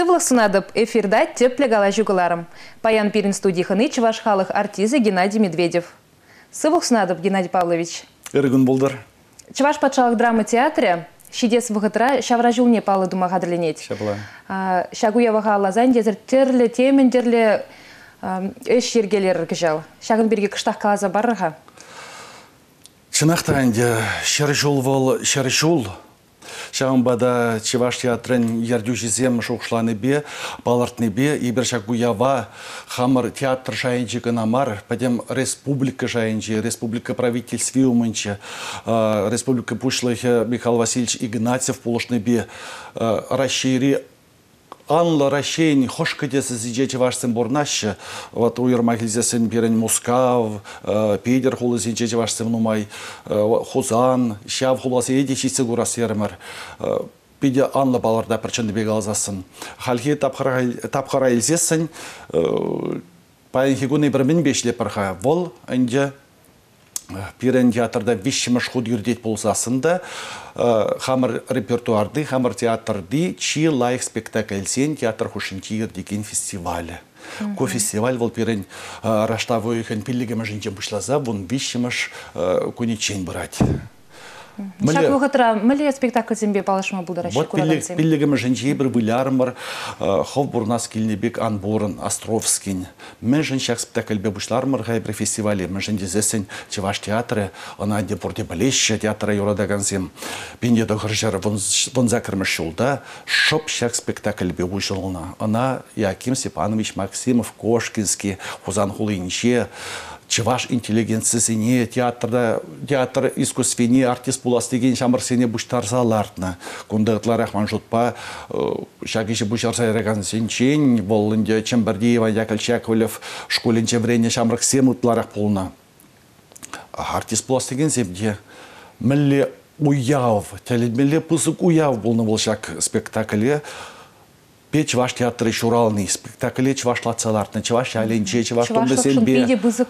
Сывлық сунадып эфирда тепле гала жүгіларым. Паян пирин студияхыны чываш халық артизы Геннадий Медведев. Сывлық сунадып, Геннадий Павлович. Эргін болдар. Чываш патшалық драма театре шидес вғытра шавра жылне палы дума қадырленет. Шабла. Шагуя ваға алазан дезір терлі, темендерлі өш ергелер кіжал. Шағын берге кыштақ қалаза барыға? Чынақтайынде шәржул вол шәржул. Шағынбада Чеваш театрын ердюжизем шоқшланы бе, балартны бе, ебір шагуява хамыр театр жайынчы гынамар, падем республика жайынчы, республика правительстве умынчы, республика пушлығы Михаил Васильевич Игнатьев полышны бе, расшири Анла Рашейн, хошкадесы зидети вашсен борнаще, вот уйрма гильзесен берен Мускав, Пейдер холы зидети вашсен нумай, Хузан, Шав холасы едичи сигурас ермер, Пейде Анла баларда перченде бегалзасын. Хальхи тапхара илзесен, паянхи гуны бір мін бешле парха, вол, анде Пирен театрда вишіміш худ юрдет болсасында, хамыр репертуарды, хамыр театрды, чи лайық спектакльсен театр хушинти юрдеген фестивалі. Ко фестиваль вол пирен раштавы үйкен пиллігімі жинчен бұшлаза, вон вишіміш көнечен бұрад. Шак вғытыра, мүлі спектакль зембе балашыма бұдыра шек ұрадан пиллігімі жинче бір бұлярмыр, хов бұрнас келінебек Анборын, Островскин. Мен жин шак спектакльбе бұшлармыр ғай бір фестивалі. Мен жин дезесен Чеваш театры, она де бұрде білеші театры юрадаган зем. Пенде дұғыржары вон закірміш жолда, шоп шак спектакльбе бұшылына. Она Яким Степанович Максимов, Кошкинский, Хузан Хулинче, Чеваш интеллигенциясыне, театр искусствене, артист булас деген шамырсене бұштарсалартына. Күнді ғытлар Рахман Жұтпа, шагеші бұштарса ереген сенчен, болынде Чембердеева, Яковлев, школінче врене шамырксем ұтларақ болына. Артист булас деген земде, мүлі уяв, тәледмелі пұсық уяв болны бұл шак спектакле, Чеваш театры шуралный спектакль, Чеваш лацалартны, Чеваш аленче, Чеваш томдесен бе.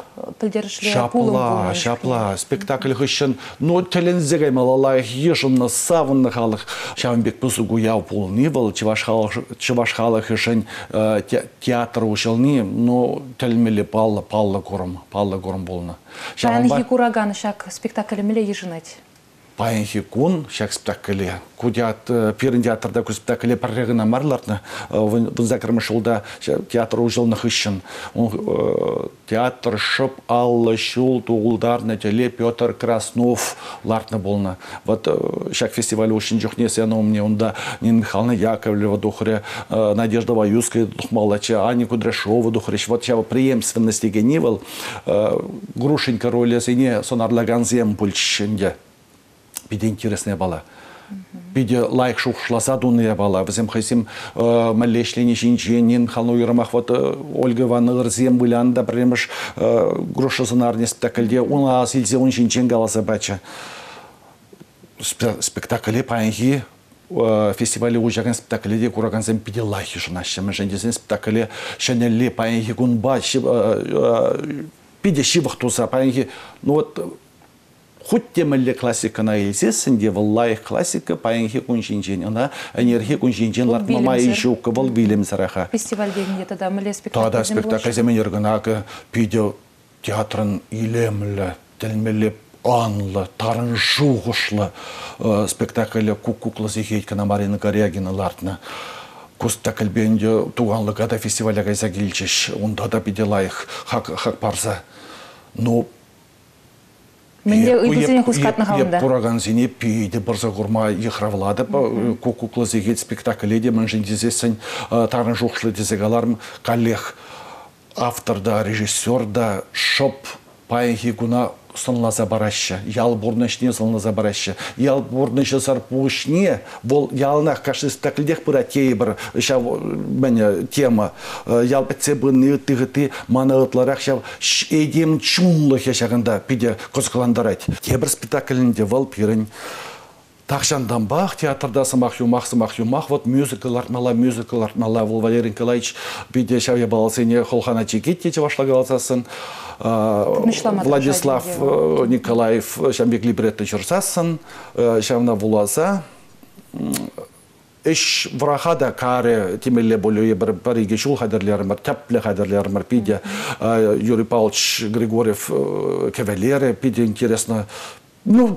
Шапла, спектакль хыщын, но телензегай малалайх ешынны савынны халық. Шавынбек пұсы гуяв полны был, Чеваш халық хыщын театр ушылны, но телмелі паллы горым болны. Паянхи кураганы шак спектакль меле ежынать? Паянхи кун, шак спектакле, кудят пирен театрда ку спектакле паррегына марларны, вон закрымыш олда театр ужылны хыщын. Театр шып аллы шул туғылдарны теле Петр Краснов лартны болны. Вот шак фестиваль очень жүхнесі, ана у мне онда Нина Михайловна Яковлева духре, Надежда Ваюская духмалача, Аня Кудряшова духре. Вот шава преемственности генивал, Грушенька роли сене сонарлаган зем пульчшенде. Биде интересная бала. Биде лайк шухшласа дунная бала. Взем хайсим малешлени шинченин, халну юрамах вот Ольга Ивановна зем былянда премеш грошасынарный спектакльде. Он асилзе он шинчен галаса бача. Спектакле паянхи фестивале ужаган спектакледе кураганзем биде лайхи жынаща. Мен жендесен спектакле шанелли паянхи гунба биде шивах туса паянхи. Ну вот хоть темелле классика на елсесінде, валлайх классика, паянхи куншинчен, она энергия куншинчен лартмама еще кавал билем зараха. Фестиваль дегенде тогда меле спектакль. Тогда спектакль земенергонака пиде театрын илемле, телмеле анлы, тарын жуғышлы спектакль кукукла зихейтка на Марина Корягина лартна. Спектакль бенде туганлыка да фестиваля гайза гильчеш, онда да пиде лайх хак парза. Но Менде үйбізіне құсқатны қалында. Пұраған зіне пейді бірзі ғұрма еқравылады. Кукуклы зегет спектакледе мен жендезесін тарын жоқшылы дезегаларым коллег, авторда, режиссерда, шоп паянхи гуна сынлаза барашы. Ял борнышне сынлаза барашы. Ял борнышы сарпушне, бол ялнақ қашы спектаклдех бұра тей бір тема. Ял бітсе бұны тұғыты маны ұтларақ шау едем чунлы хешағында пиде құзқыландарайды. Тебір спектаклінде вал пирін Тахшандан бақ, театрда сымақ юмақ, вот мюзикл артмала, Валерий Николаевич биде шаве баласыне холхана чекетте чевашла галасасын, Владислав Николаев шамбек либретто чурсасын, шавна вуласа, Иш врахада каре тимелле более бариге шул хадерлермар, тяпле хадерлермар, пиде Юрий Павлович Григорьев кавалеры, пиде интересно, ну,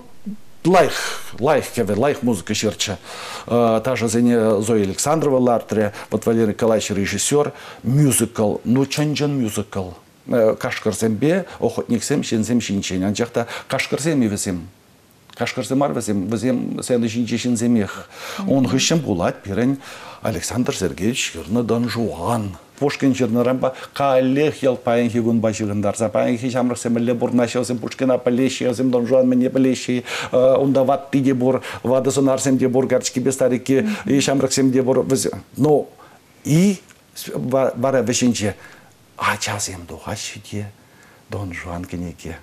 лайх музыка черча. Та же Зоя Александрова Лартре, вот Валерий Николаевич режиссер, мюзикл, ну чанжан мюзикл. Кашкарзембе, охотниксем, щензем, щинчен, анчахта кашкарзем и везем. Кашкарземар везем сәнді жинчешін земех. Он ғышым бұлат перен Александр Сергеевич Юрны Дон Жуан. Пушкин жернерамба калех ел паян хигун башыгындарса паян хи шамрық семелле бурнашылсым Пушкина полещиязым Дон Жуан мене полещи унда ват пиде бур вады сонарсем де бур гарчки бестарики и шамрық сем де бур но и бара вешенче ачазем духащите Дон Жуан кенеке.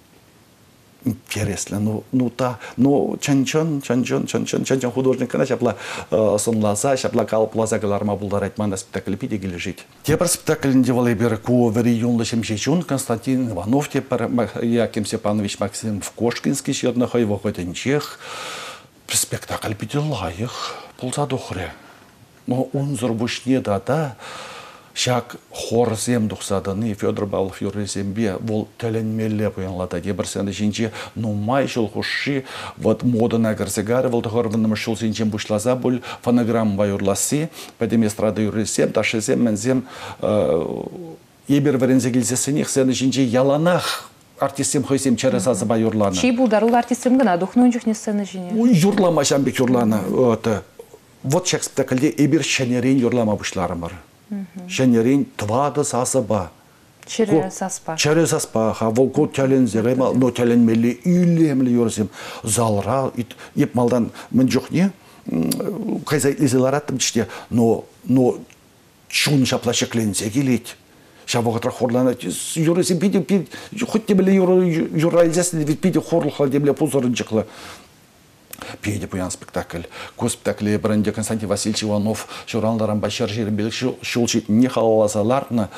Интересно, ну чанчон художник, она шапла сонласа, шапла калплаза галарма булдар айтман спектакль пиде лежит. Тепер спектакль девалай берку вери юнлышем шечун Константин Иванов тепер Яким Степанович Максим в Кошкинский щеднахай вохотенчех. Спектакль пиде лайых пулса дохре. Но он зарбушне да. Шак хор зем дұқсадыны Федор Павлов юрезембе ол төленмелі бұянлады. Дебірсенді жинче, ну май жыл құши, вот модына кірзігары, ол тұғырвынымы шыл зинчен бұшлаза бұл фонограмм байырласы, пәдем эстрада юрезем, ташызем, мәнзем ебір варензе келзесіне, сені жинче яланақ артистем хойсем через азы байырланы. Чей бұлдарыл артистем гына дұқнуын жүхне сцена жине? Юрлама жамбек юрланы. Вот шак спектакльде ебір шәнерен юрлама бұшларымыр. Шенерин твады сасыба. Через аспа. Через аспа. Волку тәлен зерема, но тәлен мелі үйлемлі yorсем. Залра, еп малдан мен жоқ не? Қайза лизелар аттым чте, но чун шапла шекленсе келет. Шабығытра хорланы, yorсем пиде, хоть те біле юрализясын, пиде хорлықла демле пузырын жықлы. Пейде пуян спектакль. Спектакль бренде Константин Васильевич Иванов, Шуранларам Башар Жеребелик шулчит не халалазаларны.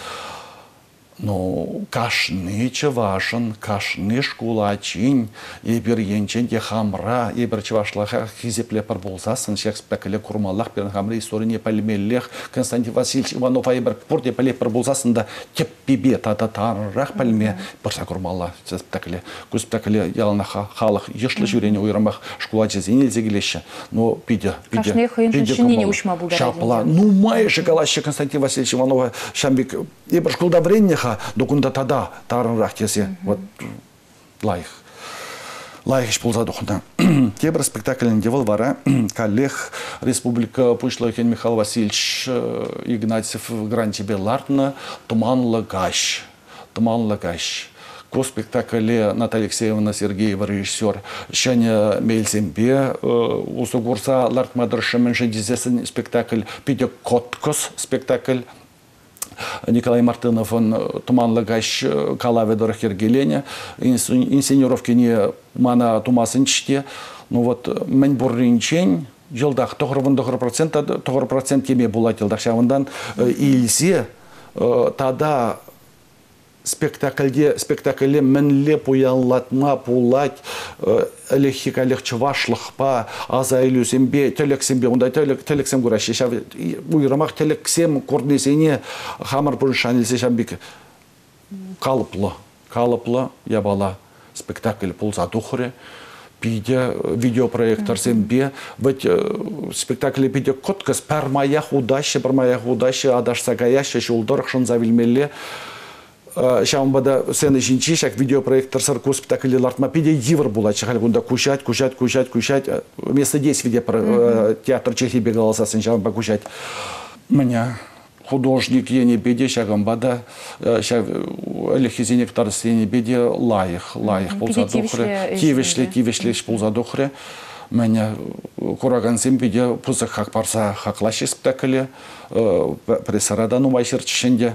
Но кашны чевашын, кашны шкулачин, ебір енчен де хамра, ебір чевашлаха хизепле пар болсасын, шек спектакле курмаллах перен хамра история пальмеллех, Константин Васильевич Иванов ебір порте пале пар болсасын да теп бибе тата таррах пальме парса курмалла спектакле. Спектакле ялна халық ешлі жүрені ойрамах шкулачы зенелзе келеші. Но пиде. Кашны хойыншын шинене ушма бұлдар. Шапла. Ну май шоколадшы Константин Васильевич Иванова шамбек ебір шкулда бреннеха докунда тада тарынрақ тесе, вот лайх ішпулза докунда. Тебір спектаклін девал вара, коллег Республика Пушлойхен Михаил Васильевич Игнатьев Грантибе Лартна «Туманлы гащ». Ко спектакле Наталья Алексеевна Сергеева режиссер Шаня Мельзембе Усугурса Лартмадрышымен жедезесін спектакль «Пиде Коткос» спектакль. Николай Мартынов, он туманлы гащ калаведор хергелене, инсценировки не мана тумасын чте. Ну вот, мен бурринчень, жылдақ 9% кеме булат жылдақ шавындан илсе, тада спектакльде мінле пуянлатма пулать, әліхикалік чывашлықпа, аза илюсембе, төлексембе, онда төлексем көрәші. Уйрамақ төлексем көрдесене хамыр бұрыншан елсе шамбек қалыплы ябала спектакль пулса тұхыры. Пиде видеопроектор сембе, ведь спектакль пиде коткас пармаях удаща, адашса гаяща, шулдорық шынзавилмелле. Шамбада сцены жинчи, шак видеопроектор сарку спектакль лартма пиде дивер була, чахали гунда кушать. Вместо 10 театр Чехии бегался, сначала покушать. Меня художник не беде, шагамбада, шаг лихизинек тарсени беде лаих, полза духре, тивешле полза духре. Меня курагансем беде пуза хак парса хаклаши спектакле, прессарадану майшерченде.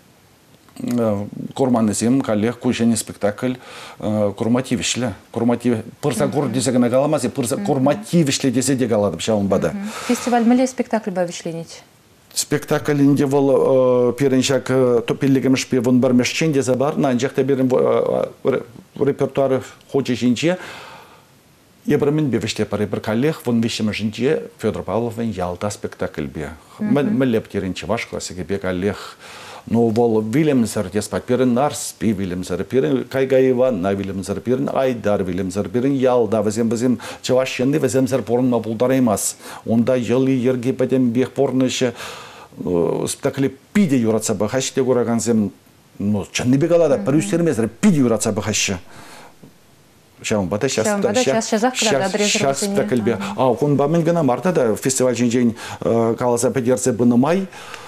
Курманызем, коллег, кушение спектакль, курмативишле. Пырса кур десеге нагаламазе, пырса курмативишле десеге галадып шаумбада. Фестиваль мэле спектакль бавишленить? Спектакль инде был переншак топиллигем шпе вон бармешченде забар, на анжахта берем репертуары хоче шинче. Ебірмен бевіште пары бір коллег, вон вишімі жінде Федор Павловын Ялта спектакль бе. Мәліп терін Чеваш классике бе коллег. Но бол Вильямсер деспать, перін Нарспи Вильямсер, перін Кайга Иванна Вильямсер, перін Айдар Вильямсер, перін Ялда, візем Чеваш шенді, віземсер порынма бұлдараймас. Онда елі ерге бәдем бех порнышы спектаклі пиде юратса бұхаште көрағанзем, чынны бек алада, бір үстермезір пиде юратса бұхашы. Шам бата сейчас спектакль бе. А он бамен гына марта да фестиваль жень каласа педерсе бынымай.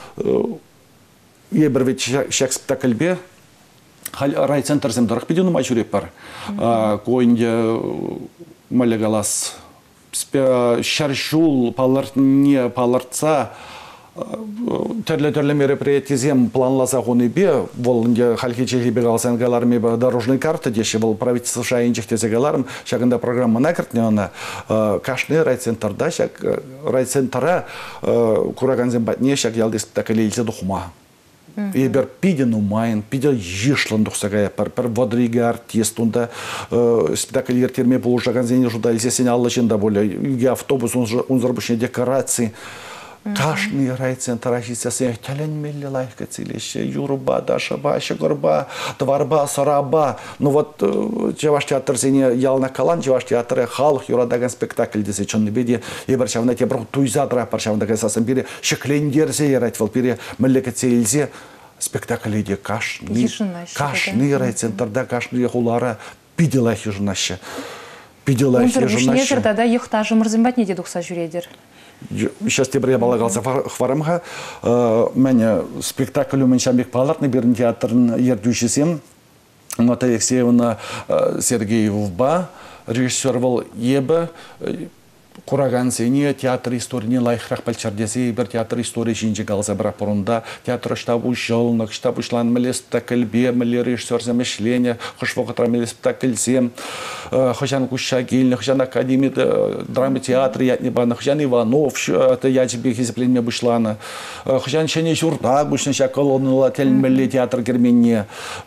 Ебір вет шак спектакль бе. Райцентр земдорах педену май жүреп бар. Койынде малегалас шаршул палыртне палыртса төрлі мероприятиезем планласа қоны бе, волынде халки чехлебе қалсан қаларым ебі дорожный карта деші, бұл правительство шайынчық тезе қаларым, шағында программа накіртіне оны кашны райцентрда, шақ райцентра күраганзен батне шақ ялды спектакль елсе дұқыма. Ебір пиден умайын, пиден жишлын дұқсағая, бір водриге артист, онда спектакль ертерме бұл жағанзен жуда елсе сен аллы жында болы, үйге автобус, онзырбышне декорации. Кашны райцентр ашисясы тәләнмелі лайыққа целеші, юрба, дашаба, шығырба, тварба, сараба. Ну вот Чеваш театр сене ялна калан, Чеваш театры халық юрадаган спектакль десе чонны беде, ебір шавна те бір туйзадыра пар шавна кайсасын бере, шықлендерзе ератвал бере, мүлікі целзе спектакль еде кашны райцентрда, кашны хулара пиделай хижынашы. Онзыр бүшіне жырдада еқта жымырзымбат неде дұқса жүредер? Сейчас тебе балагалса хварамха. Мене спектакль мен шамбек палатны берін театрын ердюшесем. Ната Алексеевна Сергеевба, режиссер был ебі. Кураган сене театр истории лайхрах пальчардесе, бір театр истории жинже қалса бірақ бұрында. Театр штабу жылнық, штабу шлан мілі спектакль бе, мілі режиссерзе мішление, құш вақытра мілі спектакль зем, Хожан Кушагильный, Хожан Академия драмы театра, Хожан Иванов, ячбек изепленме бушлана, Хожан Шене Журдак, бушны шакалонныла тельмелі театр Герменне,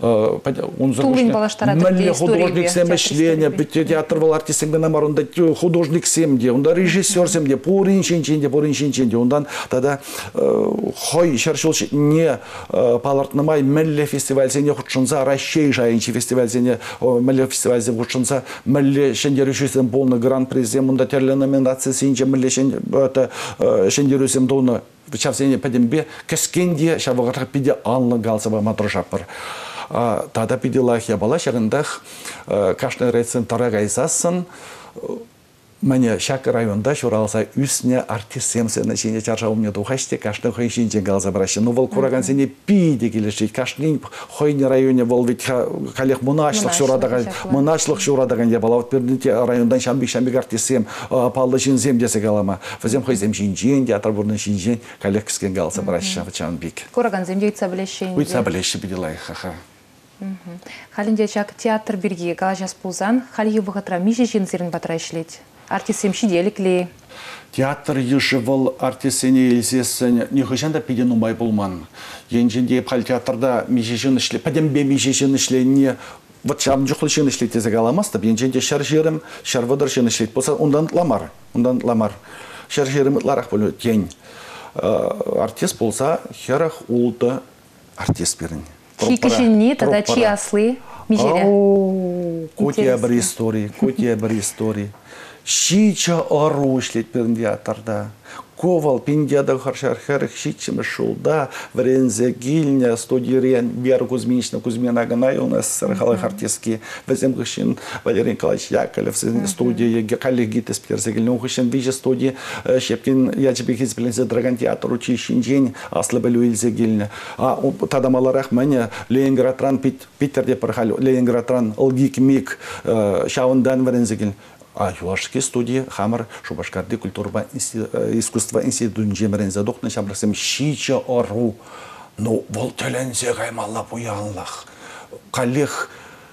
Тулын балаштарады художник сем мішление, театр был артистен генамарында художник семде, онда режиссер семде, порин шинченде, ондан тогда хой шаршыл не палартнымай мәлі фестиваль сене худшынса, Ращей жайынчы фестиваль сене мәлі фестиваль сене худшынса, мәлі шендерушесен полны гран-призем, онда терлі номинация сенче мәлі шендерусем доны чавсене пәдембе кәскенде шавығырға пиде анлы галсыба матыр жапыр. Тада пиде лахия бала шағындақ кашны райцентрға гайсасын, Мәне шак районда шуралса үсіне артист семсені жене чаршауымне дұғаште кашны хой жинжен қалза барашы. Ну, вол кураган сене пиде келешет. Кашны хойне районе вол ведь калех мұначлық шурадаган ебала. Вот перденте райондан шамбик артист сем, палды жинзем десе қалама. Вазем хой зем жинжен, театр бұрны жинжен, калех кіскен қалза барашы. Кураган земде үйтса білешен. Үйтса білеші біделай, ха-ха. Халінде чак театр бірге қалажас пулзан, халі бұғытра меже жинзерін батыра ішлет. Артистем шиделікли. Театр ешевал артистене елсесін не хышанда пиден умай болман. Енженде хал театрда межежін ішле, падембе межежін ішле не вот шам жүқлы шын ішле тезі қаламасты. Енженде шар жерім, шар вадар шын ішлет болса, ондан ламар. Шар жерім ұтларақ болу тень. Артист болса, херах улды артист берін. Чикішінні, тада чи аслы межере. Котия бір истории. Шича ору шлет перін театрда. Ковал пиндяда харшархарых шичим шулда, врензе гильня, студирен, Бер Кузьминична, Кузьмина Ганай у нас сархалых артистки. Везем гущин Валерий Николаевич Яковлев, студии коллеги спирзегильный, гущин вижу студии Щепкин, я тебе хизблензе Драган театр учищин день, аслабелю Ильзе гильня. А тогда маларах меня Ленинградран Питерде пархалю, Ленинградран Алгик Мик, Шаундан врензе гильня. А юашки студии Хамар Шубашкарды культурба искусства институтын жемерензе доқтын шабрасым шича ору. Ну, вол төлензе гаймалла буянлах. Калех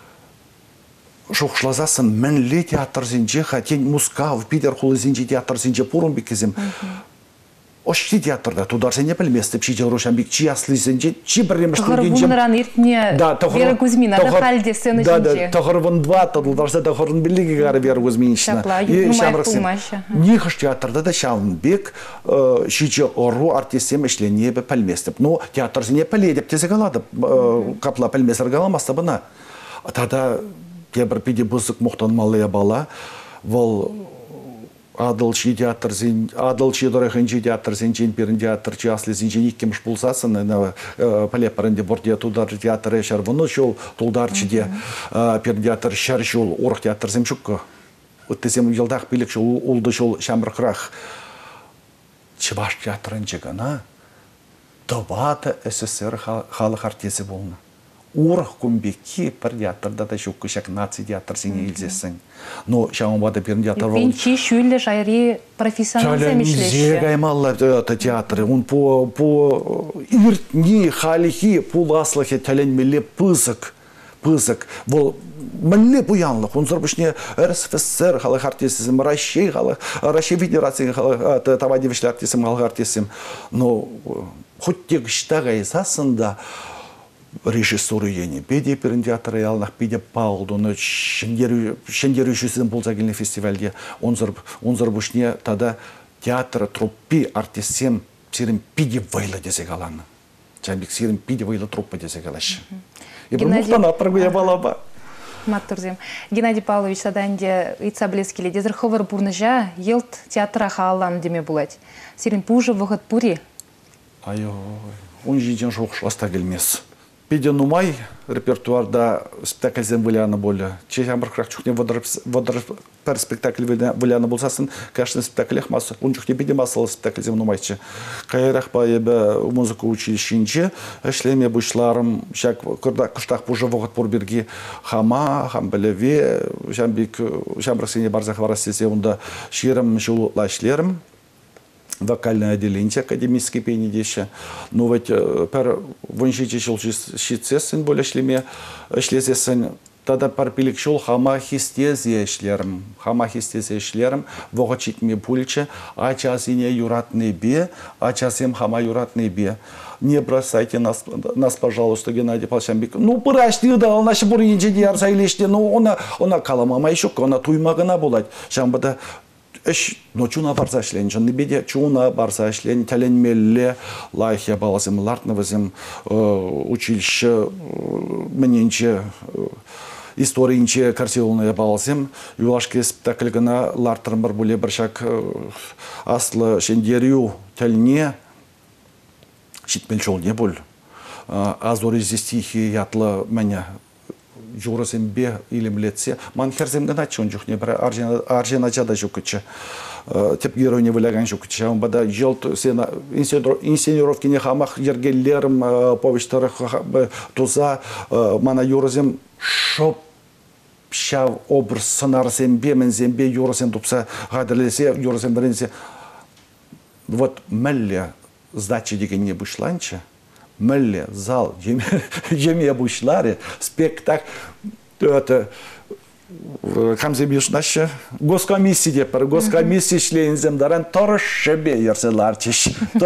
шухшлазасын мінлі театр зинже, хатен Мускав, Питер хулы зинже театр зинже пурун бекезем. Ошти театрда тударсене пілместі пшите ұрушамбек чияслысенже, чи біреміш Тұғырбуныран ертіне Вера Кузьмина, да халде сцены жінже. Тұғырбун 2 тұдылдарса тұғырын білігі ғары Вера Кузьминшына. Шапла, юнумай тұлмашы. Нихаш театрда да шамбек шиче ору артисем ішлене бі пілместі. Но театрсене піледеп тезі қалады, қапла пілмесір қаламасты бұна. Тада кебір пиде бұзық мұқтан малыя бала, ол Адылчы театр, адылчы дұрықынчы театр, сенчен перін театр, часлы сенчен иккемш бұлсасын, палепарынде борде тудар театры шар, вұны шол тұлдарчыде перін театр шар шол орық театр земшукка. Өттесем елдақ білік шол, олды шол шамырқырақ. Чываш театрынчы ғана, дұбаты СССР халық артесі болны. Урық күмбекі бір театрда да шукы шак наци театр сене елзесің. Но шауынбады бірін театр болын. Венчи шүлі жайри профессионал земешлеші. Зегаймалла театры. Он по иртни, халихи, пуласлахи тәленмелі пызык. Бұл мүлі бұянлық. Он зұрбышне РСФСР халық артесізім, Россия Федерация тавадевішлі артесім, халық артесім. Но хоть тек штағай сасында режиссуры ені. Беде перін театры алынақ, беде пағылдыны шендері үшісін болса келіне фестивальде. Онзыр бұшне тада театры труппи артисем сирін пиде вайлы десек аланы. Жамбек сирін пиде вайлы труппа десек алашы. Ебір мұқтан атыргуя бала ба. Маттурзем. Геннадий Павлович саданде ыйтса білескелі. Дезір хывыр бұрныжа елт театра хаалан деме бұлад. Сирін пужы вғыт пұри? Айой, он жиден жоқш аста келмес. Пиде нумай репертуарда спектакльзен выляны болы. Чехам бір қырақ чүхне водыр пәр спектакль выляны болсасын, конечно, спектаклях масы. Он чүхне пиде масылы спектакльзен нумайчы. Қайрақ ба ебі музыка училищинче, әшлеме бұшларым, шак күштақ бұжы вғыт бұрберге хама, хам білеве, шамбірсене барзақ варасесе, онда шерім жылытла ішлерім. Вокальное отделение академической пени деші. Но вот пар выншиче шел шицесін более шлезесін. Тада пар пилік шел хама хистезия шлерім. Вогачитме пульче, а часине юратный бе, а часем хама юратный бе. Не бросайте нас, пожалуйста, Геннадий Павлович. Ну, пырашты да, он наши буринче дияр сайлеште. Ну, она каламама еще, она туймагана булать. Шамбада но чуна барса ишлен, жонны беде чуна барса ишлен, тәленмелле лайхия баласым, лартнавызым училище, мененче, историнче, карсилуная баласым, юлашки спектакльгана лартырым бар буле біршак аслы шендерю тәліне шитмел жол не бол. Азори стихи ятлы мәне журасым бе илемлетсе, ман херзем гана чон жухне, бір аржена жада жукычы. Теп геройне выляган жукычы. Он бада желт инсценировки не хамах ергеллерім, повештары туза, мана юразым шоп шав образ сценарсем бе, мензем бе юрасым тупса гадырлесе, юрасым бірінсе. Вот мәлле сдачи деген не бұшланчы. Мэлли, зал, жеме бушларе, спектакль, это, камзебиш наши, госкомиссии депар, госкомиссии члензем даран, торышы бейерселарчиш,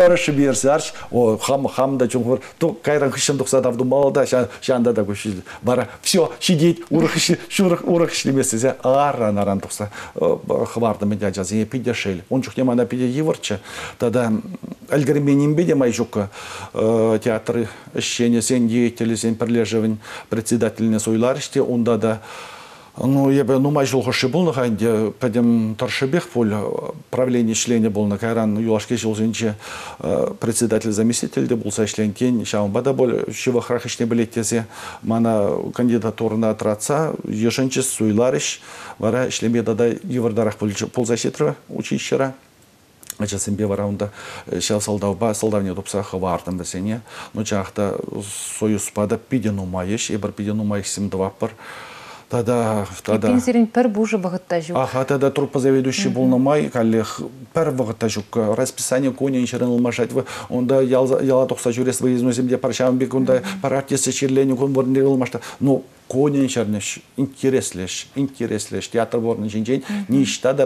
о, хам да чунгур, то кайран хышын тухса давду малда, шанда да гуши, бара, все, сидеть, урах шлемесезе, аран тухса, хварда медя жазе, пидешель, он чухне мана пиде еварча, тогда Альгерменин беде майжука театры ощущения сен деятели, сен прилеживань председательный сойлариште, он да ну, я бы, майжул хоши был на ханде, пойдем торшебех поле, правление члене был на кайран, юлашке жылжинче председатель заместитель, де был со членкен, шаун бада боль, шива храхишне билетезе, мана кандидатура на отраца, еженче суйлариш, вара шлеме дада евардарах ползащитра учищера. Ачасым бе вараунда шел солдавне допса хавартам бесене, но чахта союз пада пидену маеш, ебар пидену маеш 7-2 пар. Тогда пенсерин пер бужа багаттажук. Ага, тогда труппа заведующий был на май, коллег пер багаттажук. Расписание коня иншерен алмашать. Он да яла тохса журес выездну земле паршам бек, он да паратисы чирленю кон борне алмашта. Ну коня иншернеш интереслеш. Театр борный жень ништа да пер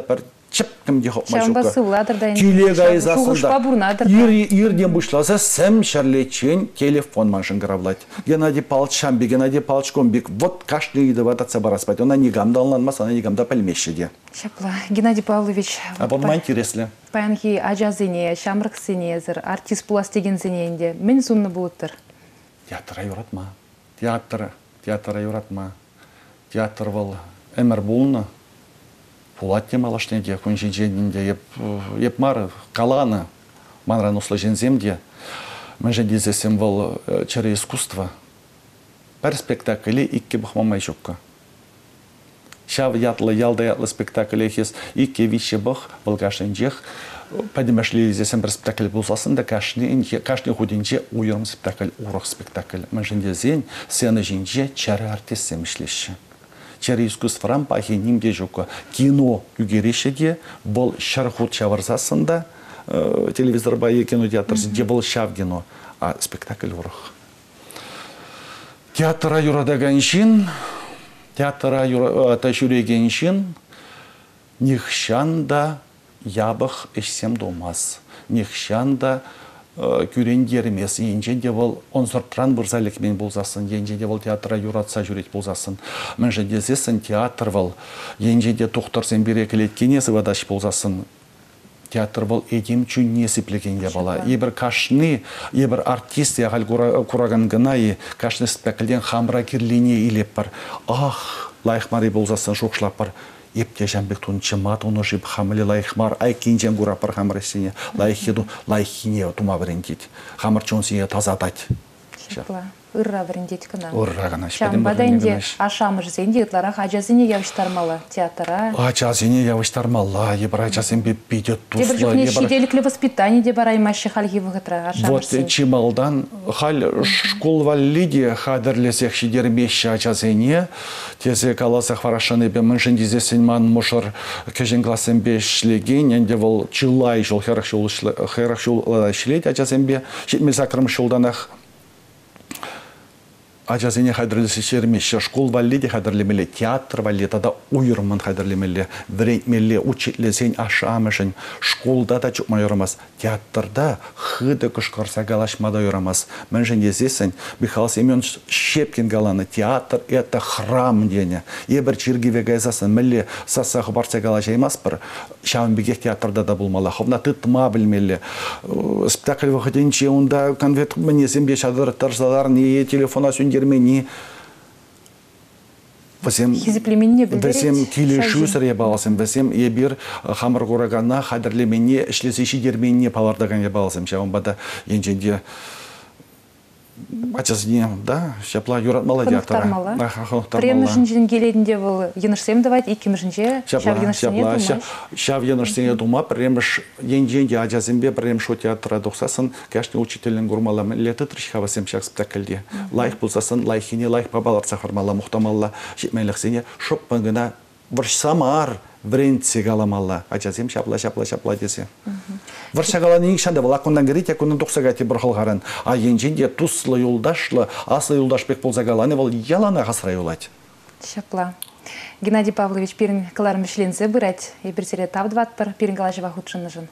чепкімде хопма Шамба жоққа. сывладыр да. Күйлегай Шуғышпа бұрнадыр. Ирден бұшласа, сәм шарлечен телефон машин гравлать. Геннадий Павлович Шамби, Геннадий Павлович Комбик, вот каждый еды вататься бараспать. Она не гамда алынмас, она не гамда пәлмешеде. Шапла, Геннадий Павлович. А бұнма интереслі. Паянхи ажазыне, шамрық сенезір, артист пулас деген зенеінде. Мен зұнны болыттыр. Театра юратма. Театра юратма. Театр был эмер булны. Пулат темалашнеде, күнші женінде, еп мары, қаланы, манран ұслы женземде. Мен жендезесем был чары искусства. Бір спектаклі икке бұқмамай жоққа. Шав ятлы, ялда ятлы спектаклі ехес икке вище бұқ, бұлғашын жех. Пәдімәшлі зесем бір спектакль болсасын да кашны худинже уйырым спектакль, урық спектакль. Мен жендезен сцена женже чары артист семішлеші. Чары искусстварам пахи нимде жоққа. Кино үгерешеде бұл шархут чаварзасында телевизор байы кинотеатрсы де бұл шав кино, а спектакль урық. Театра юрадаган театра жүреген шин, нихшанда ябық ішсем домас. Нихшанда күрендерімес. Енженде бол онсыртран бұрзалікмен болзасын. Енженде бол театра юратса жүрет болзасын. Мен жендезесін театр бол. Енженде тоқтарсен берекілеткенесі вадаш болзасын. Театр бол едем чүн несіплегенге бала. Ебір кашны, ебір артист яғал құраған гынайы, кашны спектакльден хамра кирлене илеп бар. Ах, лайықмары болзасын шоқшылап бар. Епте жәмбек тұнчы мат, оны жып хамылы лайықмар, айкен жәм көрапар хамырысыне, лайықіне тума біріндет. Хамыр чонсыне тазадать. Үрра біріндет күна. Үрра ғана. Шамбада инде ашамыр зенде ұтларақ ажазыне явыштармалы театра. Ажазыне явыштармалы, ебір ажазын бейдет тұслы. Ебір жүхне шеделіклі воспитание де бар аймашы халги вғытра ашамыр сен. Вот чималдан хал школ валлиде хадырлесек шедермеші ажазыне, тезе каласақ варашаны бе мүншін дезесін ман мұшыр кәжін класын бешлеген, енде ол чылай жол херах жол шлет ажазын бе, жетмел сақырым шолданақ Ажазыне хадырлысы шермеші, школ валлиде хадырлемелі, театр валли, тада уйырмын хадырлемелі, вреймелі, учетлесен ашамышын, школда да чүкма юрамас, театрда хыды күшқарса галашмада юрамас. Мен жендезесін, Михаил Семенович Щепкин галаны, театр это храм дене. Ебір чиргиве гайзасын, мәлі сасағы барса галашаймас бір, шауынбегек театрда да болмала, ховна тытма білмелі. Спектакль вақытенче, онда конвет мінесен бешадыр тарзалар, не телефона сүндер Германии. Васем келешу сіре баласым, васем ебір хамыр қорағана қадірлемене ішлесеші Германии палардаған ебаласым. Шауын бада енженде Ачасыне, да, шапла юратмала театра. Премі жінжен келедінде бұл енішсем давайд, икемішінже шав енішсене думай. Шав енішсене дума, преміш енженде ачасымбе премшо театра доқсасын, кәшні учителін ғұрмаламын, леті тұршықавасым шақ спектакльде. Лайық болсасын, лайықіне, лайық бабалар сақырмала, мұқтамалла, жетмәліқсене, шоп бұңғына вұршсамар, вренце галамалла, ачасым шапла десе. Варшагаланы еңшанды бұл ақындан керет, әкінін тоқсағати бір қылғарын. А енженде тұслы юлдашлы, аслы юлдашбек болзагаланы бұл ялана қасыра юлать. Шапла. Геннадий Павлович пирін қыларым ішленсе бұрайт, ебірсере тавдыват бір пирін қалашыва худшыны жын.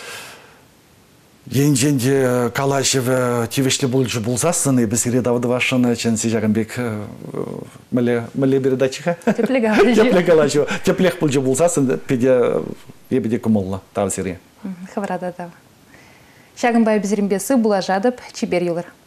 Енженде Калашева тивешлі бұлжы бұлзасыны, бізгере давдывашыны, ченсі жағынбек мүлі передачыға? Тепле Калашева. Теплех бұлжы бұлзасыны, ебеде күмолла, тавсире. Хаврада дава. Шағынбай бізірімбесі бұла жадып, чибер юлар.